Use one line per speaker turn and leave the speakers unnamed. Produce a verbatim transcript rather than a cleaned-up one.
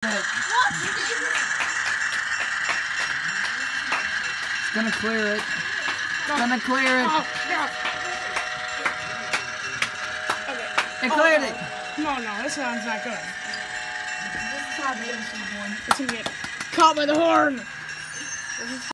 it. It's gonna clear it. It's gonna clear it.
Oh, yeah. Okay.
It cleared
oh,
it.
No, no, this sounds not good.
This is how the industry's going.
It's gonna get caught by the horn.
This is